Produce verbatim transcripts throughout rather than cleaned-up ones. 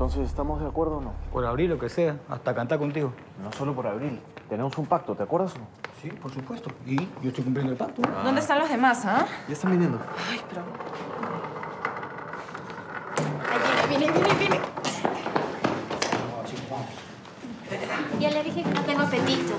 Entonces, ¿estamos de acuerdo o no? Por Abril, lo que sea, hasta cantar contigo. No solo por Abril. Tenemos un pacto, ¿te acuerdas o no? Sí, por supuesto. Y yo estoy cumpliendo el pacto. Ah. ¿Dónde están los demás, ah? Ya están viniendo. Ay, pero... Ay, viene, viene, viene, viene. No, chicos, vamos. Ya le dije que no tengo apetito.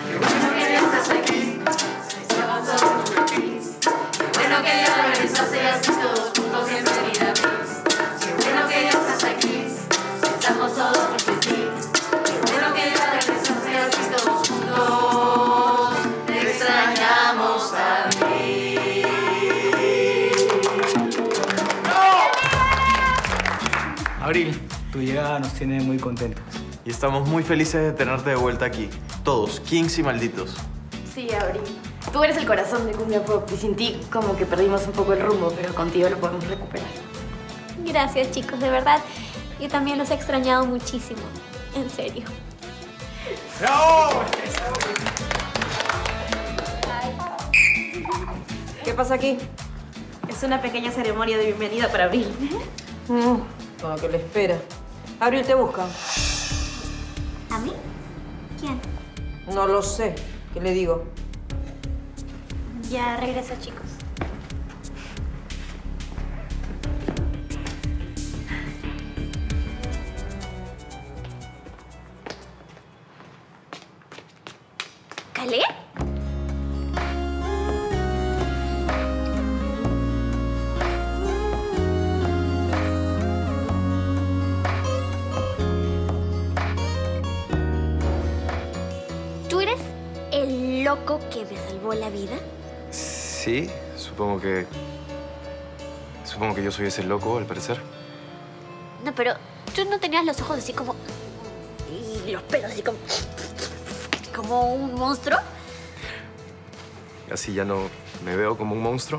Bueno que ya regresaste así todos juntos en realidad. Qué bueno que ya estás aquí, estamos todos porque sí. Qué bueno que ya regresaste así todos juntos, te extrañamos a mí. Abril, tu llegada nos tiene muy contentos. Y estamos muy felices de tenerte de vuelta aquí. Todos, kings y malditos. Sí, Abril. Tú eres el corazón de Cumbia Pop y sin ti como que perdimos un poco el rumbo, pero contigo lo podemos recuperar. Gracias, chicos, de verdad. Yo también los he extrañado muchísimo. En serio. ¿Qué pasa aquí? Es una pequeña ceremonia de bienvenida para Abril. Mm, con lo que le espera. Abril te busca. ¿A mí? ¿Quién? No lo sé. ¿Qué le digo? Ya regreso, chicos. ¿Calé? ¿Tú eres el loco que me salvó la vida? Sí, supongo que... Supongo que yo soy ese loco, al parecer. No, pero tú no tenías los ojos así como... y los pelos así como... como un monstruo. Así ya no me veo como un monstruo.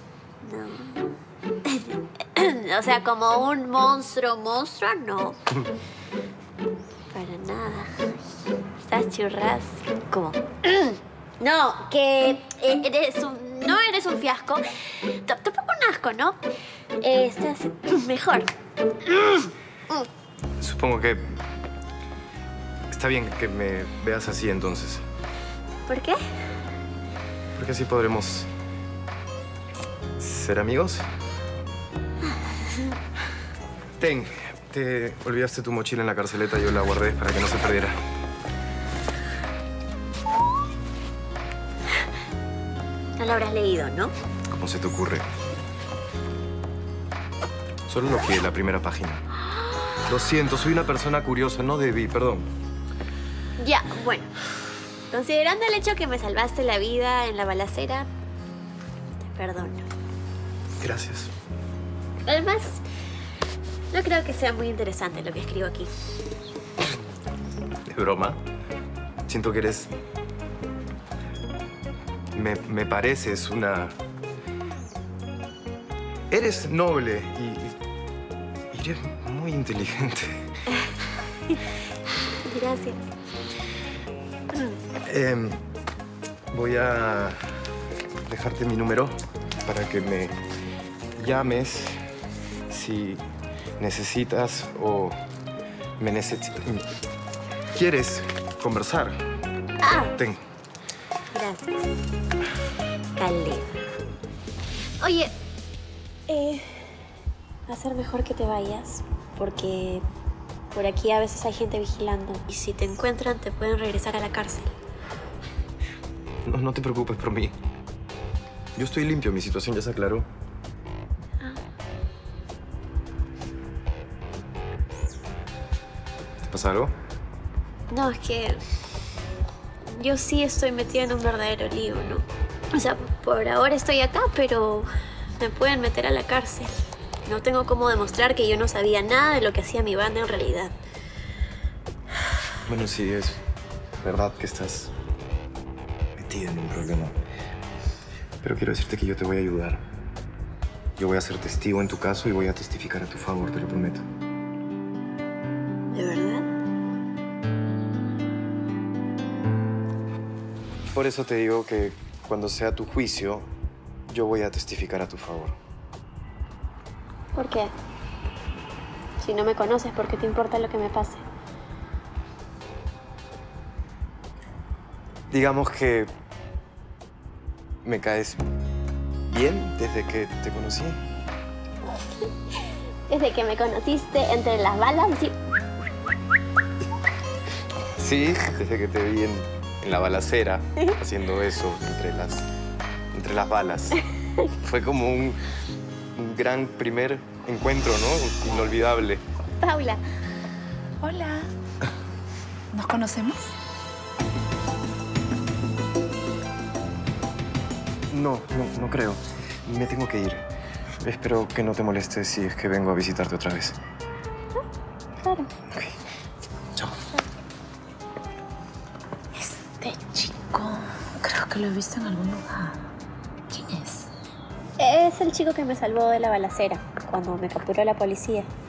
No. O sea, como un monstruo, monstruo, no. Para nada. Estás churrasco. No, que eres un... No eres un fiasco. T- Tampoco un asco, ¿no? Eh, estás mejor. Supongo que... Está bien que me veas así, entonces. ¿Por qué? Porque así podremos... ¿ser amigos? Ten, te olvidaste tu mochila en la carceleta. Yo la guardé para que no se perdiera. No lo habrás leído, ¿no? ¿Cómo se te ocurre? Solo lo que la primera página. Lo siento, soy una persona curiosa, no debí, perdón. Ya, bueno. Considerando el hecho que me salvaste la vida en la balacera, te perdono. Gracias. Además, no creo que sea muy interesante lo que escribo aquí. ¿Es broma? Siento que eres... Me, me pareces una... Eres noble y, y eres muy inteligente. Gracias. Eh, voy a dejarte mi número para que me llames si necesitas o me necesitas... ¿Quieres conversar? Ah, Ten. gracias. Caleb. Oye, eh, va a ser mejor que te vayas porque por aquí a veces hay gente vigilando y si te encuentran te pueden regresar a la cárcel. No, no te preocupes por mí. Yo estoy limpio, mi situación ya se aclaró. Ah. ¿Te pasa algo? No, es que yo sí estoy metida en un verdadero lío, ¿no? O sea, por ahora estoy acá, pero me pueden meter a la cárcel. No tengo cómo demostrar que yo no sabía nada de lo que hacía mi banda en realidad. Bueno, sí, es verdad que estás metida en un problema. Pero quiero decirte que yo te voy a ayudar. Yo voy a ser testigo en tu caso y voy a testificar a tu favor, te lo prometo. ¿De verdad? Por eso te digo que cuando sea tu juicio, yo voy a testificar a tu favor. ¿Por qué? Si no me conoces, ¿por qué te importa lo que me pase? Digamos que me caes bien desde que te conocí. Desde que me conociste entre las balas, sí. Sí, desde que te vi en, en la balacera, haciendo eso entre las, entre las balas. Fue como un, un gran primer encuentro, ¿no? Inolvidable. Paula. Hola. ¿Nos conocemos? No, no, no creo. Me tengo que ir. Espero que no te molestes si es que vengo a visitarte otra vez. Claro. Ok. Chao. Este chico, creo que lo he visto en algún lugar. ¿Quién es? Es el chico que me salvó de la balacera cuando me capturó la policía.